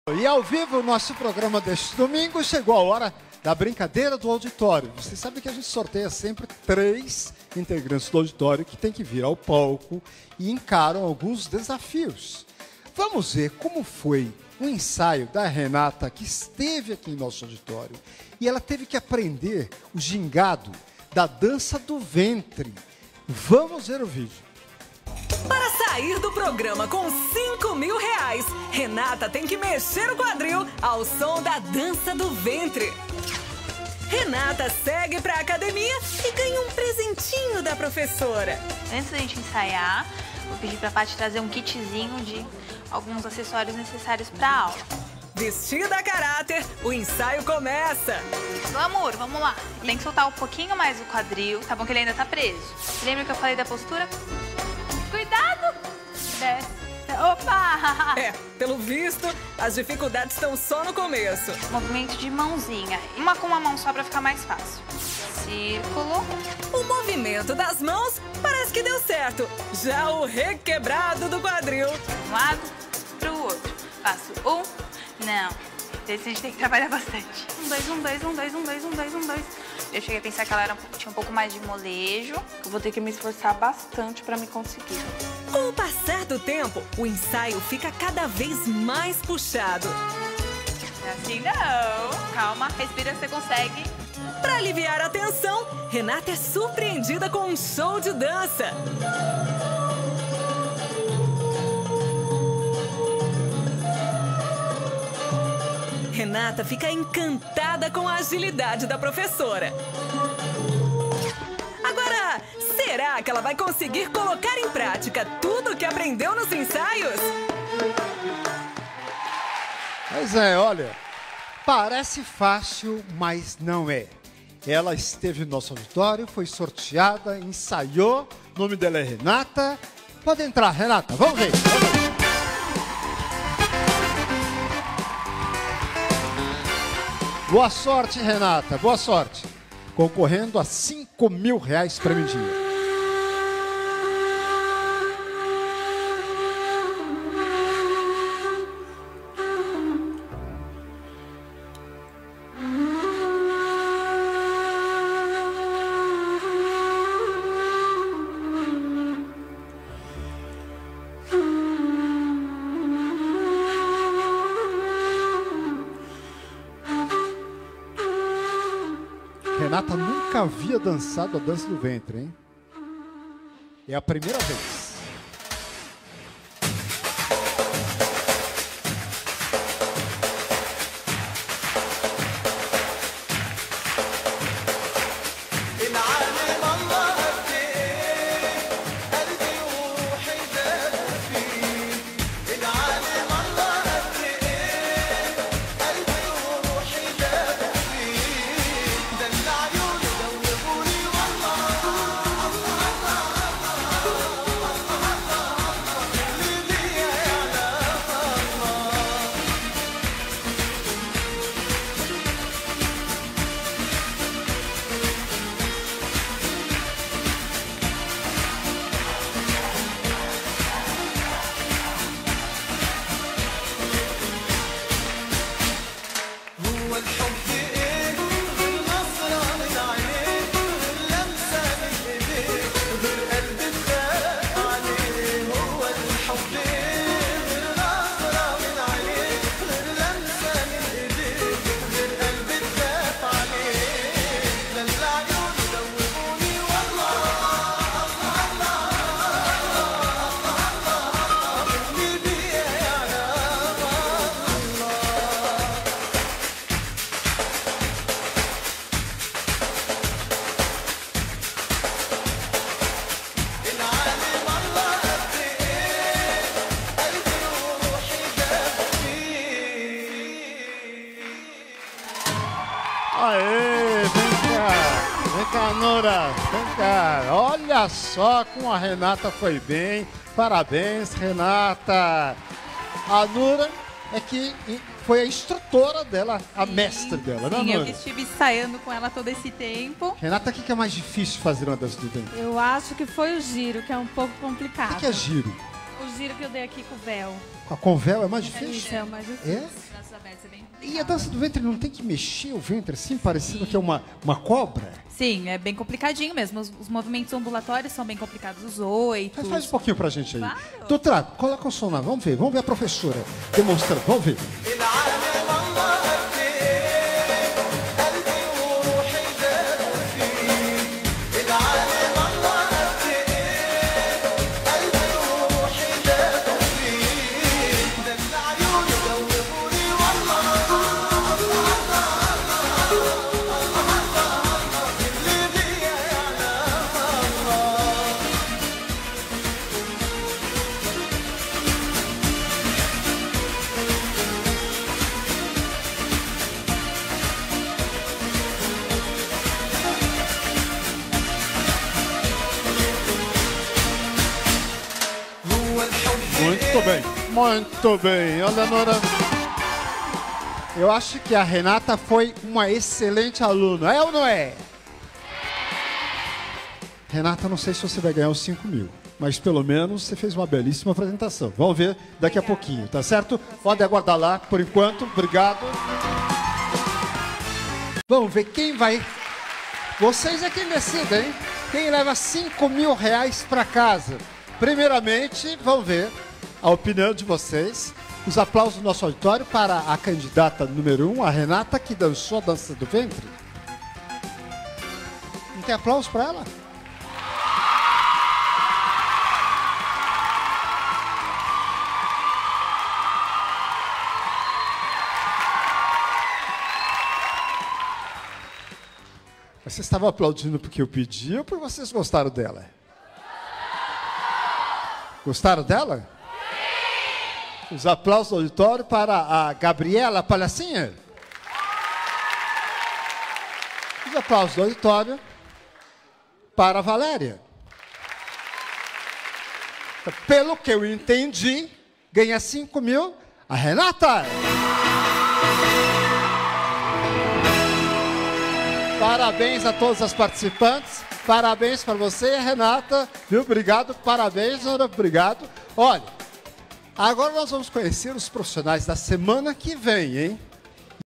E ao vivo, o nosso programa deste domingo chegou a hora da brincadeira do auditório. Você sabe que a gente sorteia sempre 3 integrantes do auditório que tem que vir ao palco e encaram alguns desafios. Vamos ver como foi o ensaio da Renata, que esteve aqui em nosso auditório. E ela teve que aprender o gingado da dança do ventre. Vamos ver o vídeo. Para sair do programa com R$5.000, Renata tem que mexer o quadril ao som da dança do ventre. Renata segue para a academia e ganha um presentinho da professora. Antes da gente ensaiar, vou pedir para a Paty trazer um kitzinho de alguns acessórios necessários para a aula. Vestida a caráter, o ensaio começa. Amor, vamos lá. Tem que soltar um pouquinho mais o quadril, tá bom que ele ainda tá preso. Lembra que eu falei da postura? Cuidado! Desce. Opa! Pelo visto, as dificuldades estão só no começo. Movimento de mãozinha. Uma com uma mão só pra ficar mais fácil. Círculo. O movimento das mãos parece que deu certo. Já o requebrado do quadril. De um lado pro outro. Faço 1. Não. Esse a gente tem que trabalhar bastante. 1, 2, 1, 2, 1, 2, 1, 2, 1, 2, 1, 2. Eu cheguei a pensar que ela tinha um pouco mais de molejo. Eu vou ter que me esforçar bastante para me conseguir. Com o passar do tempo, o ensaio fica cada vez mais puxado. Assim não. Calma, respira, você consegue. Para aliviar a tensão, Renata é surpreendida com um show de dança. Renata fica encantada com a agilidade da professora. Agora, será que ela vai conseguir colocar em prática tudo o que aprendeu nos ensaios? Pois é, olha, parece fácil, mas não é. Ela esteve no nosso auditório, foi sorteada, ensaiou, o nome dela é Renata. Pode entrar, Renata, vamos ver. Boa sorte, Renata, boa sorte. Concorrendo a R$5.000 prêmio de dinheiro. Renata nunca havia dançado a dança do ventre, hein? É a primeira vez. Aê, vem cá, Nora, vem cá. Olha só como a Renata foi bem. Parabéns, Renata. A Nora é que foi a instrutora dela, a mestre dela, né, Sim, Nora? eu estive ensaiando com ela todo esse tempo. Renata, o que é mais difícil fazer uma dança do ventre? Eu acho que foi o giro, que é um pouco complicado. O que é giro? O giro que eu dei aqui com o véu. Com véu é mais difícil? Isso é o mais difícil. É? E a dança do ventre não tem que mexer o ventre assim, parecendo que é uma cobra? Sim, é bem complicadinho mesmo. Os movimentos ambulatórios são bem complicados. Os oitos. Faz um pouquinho pra gente aí. Claro. Doutora, coloca o som lá. Vamos ver a professora demonstrando. Vamos ver. Muito bem, muito bem. Olha, Nora, eu acho que a Renata foi uma excelente aluna, é ou não é? Renata, não sei se você vai ganhar os 5 mil, mas pelo menos você fez uma belíssima apresentação. Vamos ver daqui a pouquinho, tá certo? Pode aguardar lá por enquanto, obrigado. Vamos ver quem vai... Vocês é quem decide, hein? Quem leva 5 mil reais para casa? Primeiramente, vamos ver a opinião de vocês. Os aplausos do nosso auditório para a candidata número 1, a Renata, que dançou a dança do ventre. Não tem aplauso para ela? Vocês estavam aplaudindo porque eu pedi ou porque vocês gostaram dela? Gostaram dela? Sim! Os aplausos do auditório para a Gabriela Palhacinha. Os aplausos do auditório para a Valéria. Pelo que eu entendi, ganha 5 mil a Renata. Parabéns a todos os participantes. Parabéns para você, Renata. Viu? Obrigado. Parabéns, Ana. Obrigado. Olha, agora nós vamos conhecer os profissionais da semana que vem, hein?